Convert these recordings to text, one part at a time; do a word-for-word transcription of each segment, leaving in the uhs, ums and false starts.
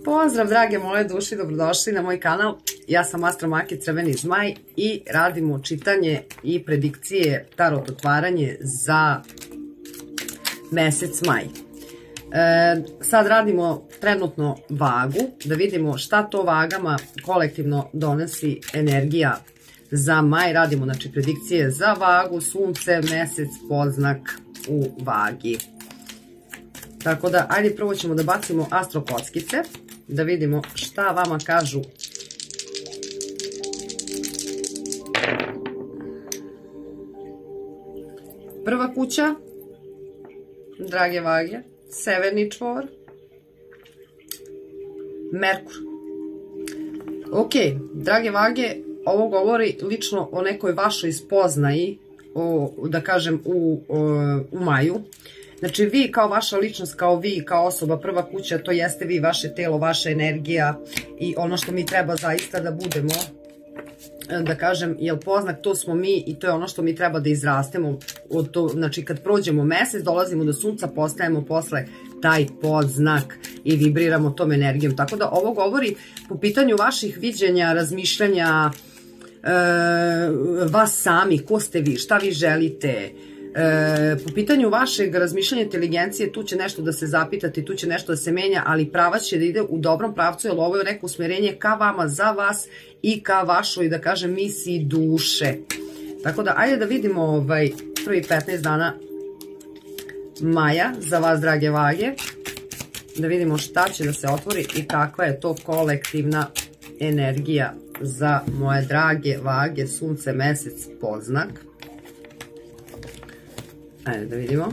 Pozdrav drage moje duši, dobrodošli na moj kanal. Ja sam Astra Maki Crveni zmaj i radimo čitanje i predikcije, tarot otvaranje za mesec maj. E, sad radimo trenutno vagu, da vidimo šta to vagama kolektivno donosi energija za maj. Radimo znači predikcije za vagu, sunce, mesec, podznak u vagi. Tako da, ajde prvo ćemo da bacimo astro kockice, da vidimo šta vama kažu prva kuća, drage vage, severni čvor, Merkur. Ok, drage vage, ovo govori lično o nekoj vašoj spoznaji, o, da kažem u, o, u maju. Znači vi kao vaša ličnost, kao vi, kao osoba, prva kuća, to jeste vi, vaše telo, vaša energija i ono što mi treba zaista da budemo, da kažem, jel poznak, to smo mi i to je ono što mi treba da izrastemo. Od to, znači kad prođemo mesec, dolazimo do sunca, postajemo posle taj podznak i vibriramo tom energijom. Tako da ovo govori po pitanju vaših viđenja, razmišljanja, e, vas sami, ko ste vi, šta vi želite. E, po pitanju vašeg razmišljanja inteligencije, tu će nešto da se zapitate, tu će nešto da se menja, ali pravac će da ide u dobrom pravcu, jer ovo je neko usmjerenje ka vama, za vas i ka vašoj, da kažem, misiji duše. Tako da, ajde da vidimo ovaj, prvi petnaest dana maja za vas, drage vage, da vidimo šta će da se otvori i kakva je to kolektivna energija za moje drage vage, sunce, mesec, podznak. Ajde da vidimo.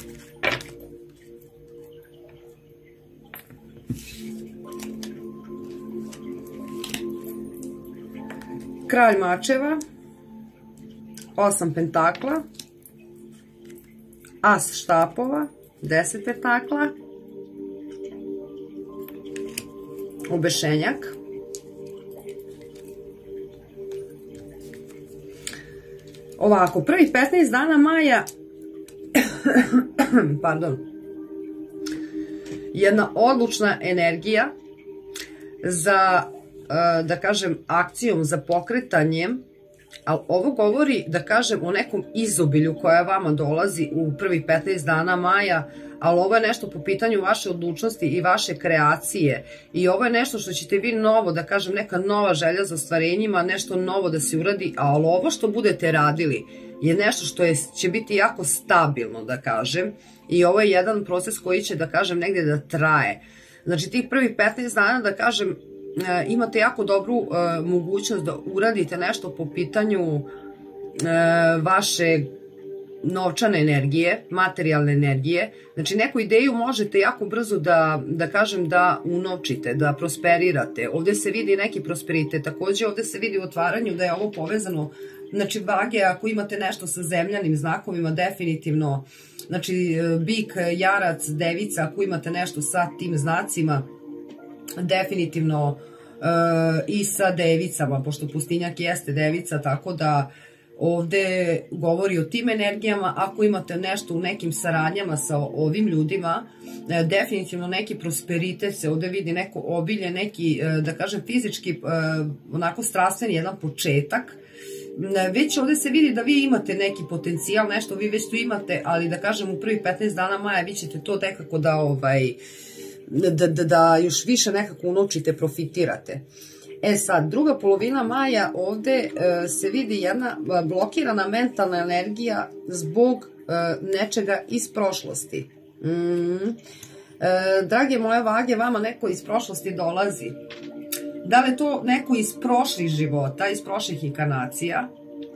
Kralj mačeva, osam pentakla, as štapova, deset pentakla, obešenjak, ovako, prvih petnaest dana maja, pardon, jedna odlučna energija za, da kažem, akcijom, za pokretanjem, ali ovo govori, da kažem, o nekom izobilju koja vama dolazi u prvih petnaest dana maja, ali ovo je nešto po pitanju vaše odlučnosti i vaše kreacije i ovo je nešto što ćete vi novo, da kažem, neka nova želja za ostvarenjima, nešto novo da se uradi, ali ovo što budete radili je nešto što je, će biti jako stabilno, da kažem, i ovo je jedan proces koji će, da kažem, negdje da traje. Znači tih prvih petnaest dana, da kažem, imate jako dobru uh, mogućnost da uradite nešto po pitanju uh, vaše novčane energije, materijalne energije. Znači neku ideju možete jako brzo da, da kažem, da unovčite, da prosperirate. Ovdje se vidi neki prosperitet, također ovdje se vidi u otvaranju da je ovo povezano. Znači vage, ako imate nešto sa zemljanim znakovima, definitivno, znači bik, jarac, devica, ako imate nešto sa tim znacima, definitivno e, i sa devicama, pošto pustinjak jeste devica, tako da ovde govori o tim energijama. Ako imate nešto u nekim saradnjama sa ovim ljudima, e, definitivno neki prosperitet se ovde vidi, neko obilje, neki, e, da kažem, fizički, e, onako strastveni jedan početak. Već ovde se vidi da vi imate neki potencijal, nešto vi već tu imate, ali da kažem u prvih petnaest dana maja vi ćete to nekako da ovaj Da, da, da još više nekako unovčite, profitirate. E sad, druga polovina maja, ovde e, se vidi jedna blokirana mentalna energija zbog e, nečega iz prošlosti. Mm. E, drage moje vage, vama neko iz prošlosti dolazi. Da li je to neko iz prošlih života, iz prošlih inkarnacija,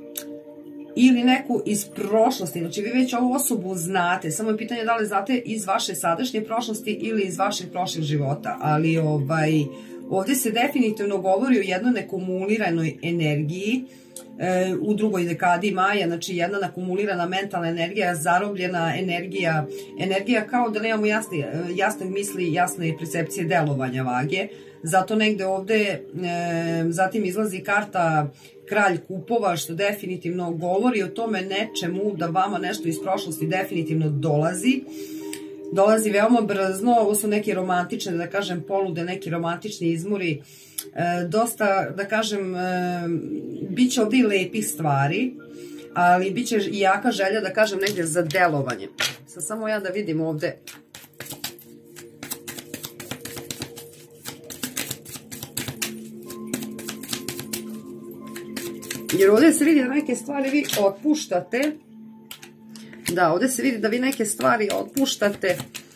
ili neku iz prošlosti, znači vi već ovu osobu znate, samo je pitanje da li znate iz vaše sadašnje prošlosti ili iz vaših prošlih života, ali ovaj, ovdje se definitivno govori o jednoj nekumuliranoj energiji e, u drugoj dekadi maja, znači jedna nakumulirana mentalna energija, zarobljena energija, energija kao da nemamo jasne, jasne misli, jasne percepcije delovanja vage, zato negde ovde e, zatim izlazi karta Kralj kupova, što definitivno govori o tome nečemu, da vama nešto iz prošlosti definitivno dolazi. dolazi veoma brzno, ovo su neke romantične, da kažem, polude, neki romantični izmori, dosta, da kažem, bit će ovdje i lepih stvari, ali bit će i jaka želja, da kažem, negdje za delovanje. Sad samo ja da vidim ovdje. Jer ovdje se vidi da neke stvari vi otpuštate. Da, ovdje se vidi da vi neke stvari otpuštate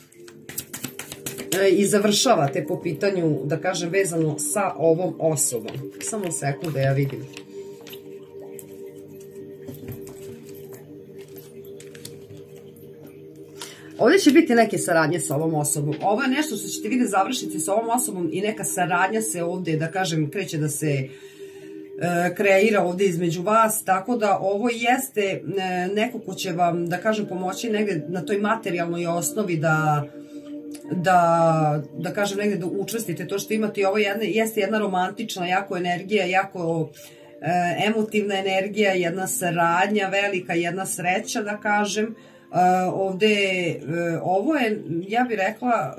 i završavate po pitanju, da kažem, vezano sa ovom osobom. Samo sekund da ja vidim. Ovdje će biti neke saradnje sa ovom osobom. Ovo je nešto što ćete vidjeti završiti sa ovom osobom i neka saradnja se ovdje, da kažem, kreće da se kreira ovdje između vas, tako da ovo jeste neko ko će vam, da kažem, pomoći negdje na toj materijalnoj osnovi da da, da kažem, negdje da učvrstite to što imate. Ovo jeste jedna romantična, jako energija, jako emotivna energija, jedna saradnja velika, jedna sreća, da kažem. Ovdje, ovo je, ja bih rekla,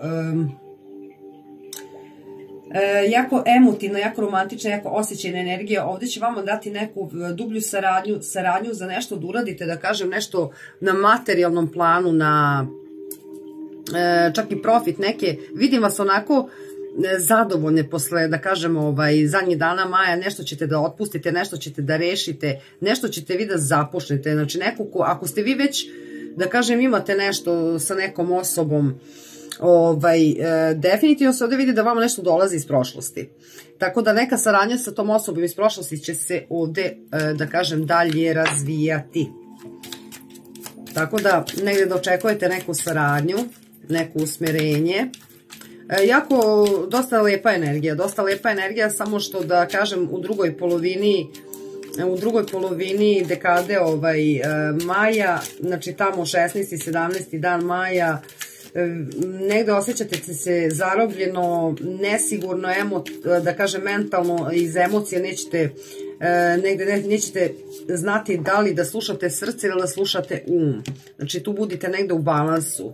jako emotivna, jako romantična, jako osjećajna energija. Ovdje će vama dati neku dublju saradnju, saradnju za nešto da uradite, da kažem, nešto na materijalnom planu, na čak i profit neke. Vidim vas onako zadovoljne posle, da kažem, ovaj, zadnjih dana maja, nešto ćete da otpustite, nešto ćete da rešite, nešto ćete vi da započnete. Znači, neko ko, ako ste vi već, da kažem, imate nešto sa nekom osobom, ovaj, definitivno se ovdje vidi da vama nešto dolazi iz prošlosti. Tako da neka saradnja sa tom osobom iz prošlosti će se ovdje, da kažem, dalje razvijati. Tako da negdje da očekujete neku saradnju, neko usmjerenje. Jako, dosta lepa energija, dosta lepa energija, samo što, da kažem, u drugoj polovini u drugoj polovini dekade ovaj, maja, znači tamo šesnaesti sedamnaesti dan maja, negde osjećate se zarobljeno, nesigurno, emo, da kažem, mentalno, iz emocije nećete, negde ne, nećete znati da li da slušate srce ili da slušate um. Znači tu budite negde u balansu.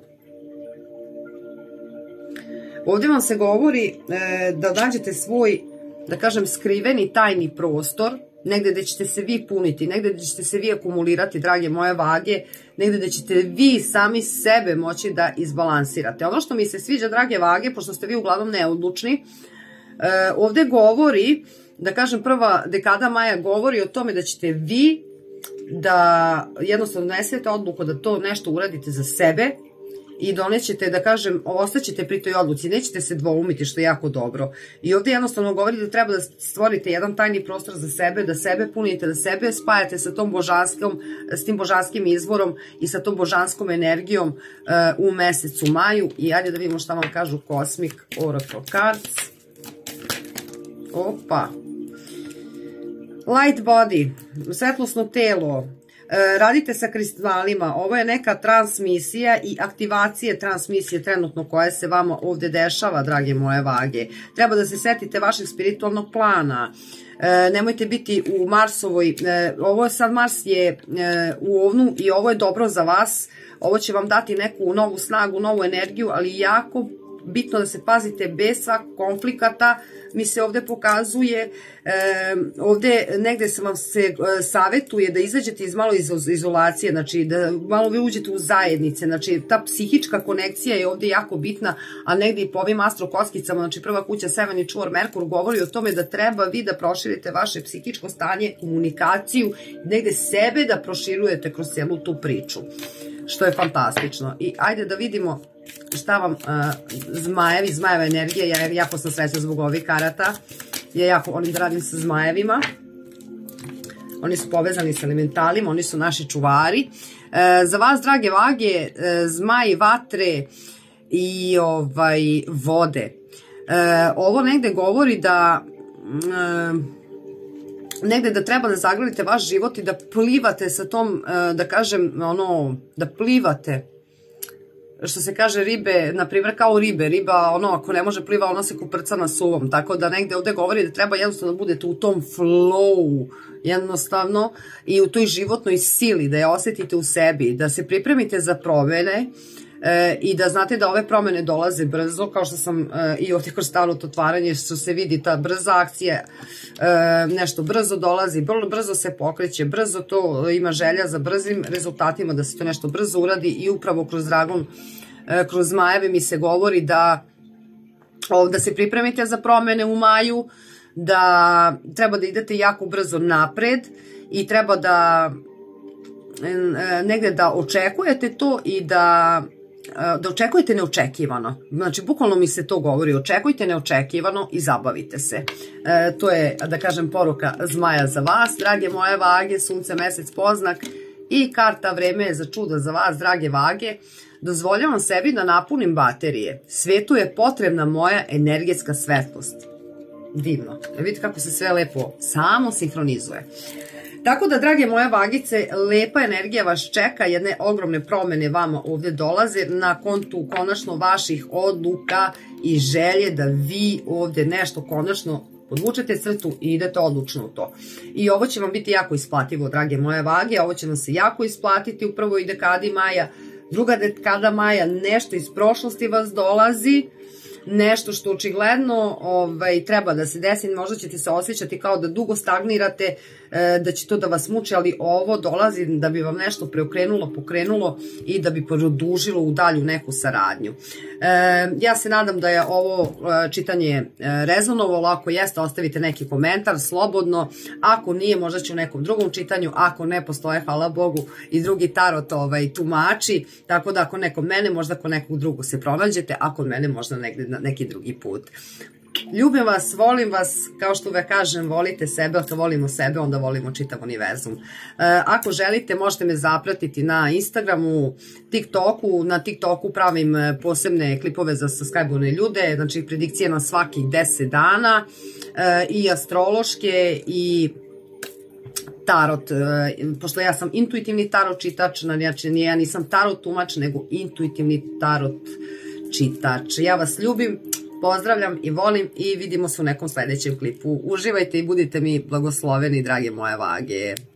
Ovdje vam se govori da nađete svoj, da kažem, skriveni tajni prostor, negde gde ćete se vi puniti, negde gde ćete se vi akumulirati, drage moje vage, negde gde ćete vi sami sebe moći da izbalansirate. Ono što mi se sviđa, drage vage, pošto ste vi uglavnom neodlučni, ovdje govori, da kažem, prva dekada maja govori o tome da ćete vi da jednostavno donesete odluku da to nešto uradite za sebe i donećete, da kažem, ostaćete pri toj odluci, nećete se dvoumiti, što je jako dobro. I ovdje jednostavno govori da treba da stvorite jedan tajni prostor za sebe, da sebe punite, da sebe spajate sa tom božanskom, s tim božanskim izvorom i sa tom božanskom energijom uh, u mesecu maju. I ajde da vidimo šta vam kažu Cosmic Oracle Cards. Opa. Light body, svetlosno telo. Radite sa kristalima, ovo je neka transmisija i aktivacije transmisije trenutno koja se vama ovdje dešava, drage moje vage. Treba da se setite vašeg spiritualnog plana, nemojte biti u Marsovoj, ovo je sad, Mars je u ovnu i ovo je dobro za vas, ovo će vam dati neku novu snagu, novu energiju, ali jako bitno da se pazite bez svakog konflikata. Mi se ovdje pokazuje, e, ovdje negdje se vam se e, savjetuje da izađete iz malo iz, izolacije, znači da malo vi uđete u zajednice, znači ta psihička konekcija je ovdje jako bitna, a negdje i po ovim astrokoskicama, znači prva kuća Severni čvor Merkur govori o tome da treba vi da proširite vaše psihičko stanje, komunikaciju, negdje sebe da proširujete kroz cijelu tu priču, što je fantastično. I ajde da vidimo šta vam uh, zmajevi, zmajeva energija, ja jako sam srećna zbog ovih karata, ja jako volim da radim sa zmajevima, oni su povezani sa elementalima, oni su naši čuvari. Uh, za vas, drage vage, uh, zmaji, vatre i ovaj, vode. Uh, ovo negde govori da uh, negde da treba da zagledite vaš život i da plivate sa tom, uh, da kažem, ono, da plivate, što se kaže ribe, na primjer kao ribe, riba ono ako ne može pliva ona se kuprca na suvom, tako da negde ovdje govori da treba jednostavno da budete u tom flow jednostavno i u toj životnoj sili, da je osjetite u sebi, da se pripremite za promjene, i da znate da ove promene dolaze brzo, kao što sam i ovdje kroz talot otvaranje što se vidi ta brza akcija, nešto brzo dolazi, brzo se pokreće, brzo to ima želja za brzim rezultatima, da se to nešto brzo uradi i upravo kroz dragon, kroz zmajeve mi se govori da da se pripremite za promene u maju, da treba da idete jako brzo napred i treba da negde da očekujete to i da da očekujete neočekivano. Znači, bukvalno mi se to govori, očekujte neočekivano i zabavite se. To je, da kažem, poruka zmaja za vas, drage moje vage, sunce, mesec, poznak i karta vreme je za čudo za vas, drage vage. Dozvoljavam sebi da napunim baterije. Svetu je potrebna moja energetska svetlost. Divno. Vidite kako se sve lepo samo sinhronizuje. Tako da, drage moje vagice, lepa energija vas čeka, jedne ogromne promene vama ovdje dolaze na kontu konačno vaših odluka i želje da vi ovdje nešto konačno podvučete crtu i idete odlučno u to. I ovo će vam biti jako isplativo, drage moje vage, ovo će vam se jako isplatiti u prvoj dekadi maja. Druga dekada maja, nešto iz prošlosti vas dolazi, nešto što očigledno treba da se desi, možda ćete se osjećati kao da dugo stagnirate, da će to da vas muči, ali ovo dolazi da bi vam nešto preokrenulo, pokrenulo i da bi produžilo u dalju neku saradnju. Ja se nadam da je ovo čitanje rezonovalo, ako jeste ostavite neki komentar slobodno, ako nije možda će u nekom drugom čitanju, ako ne postoje, hvala Bogu, i drugi tarot tumači, tako da ako neko mene, možda ako nekog drugog se pronađete, ako mene možda negde na neki drugi put. Ljubim vas, volim vas, kao što uvek kažem, volite sebe, ako volimo sebe, onda volimo čitav univerzum. Ako želite, možete me zapratiti na Instagramu, TikToku, na TikToku pravim posebne klipove za subscribe-ovne ljude, znači predikcije na svakih deset dana, i astrološke, i tarot, pošto ja sam intuitivni tarot čitač, znači ja nisam tarot tumač, nego intuitivni tarot čitač. Ja vas ljubim, pozdravljam i volim i vidimo se u nekom sledećem klipu. Uživajte i budite mi blagosloveni, drage moje vage.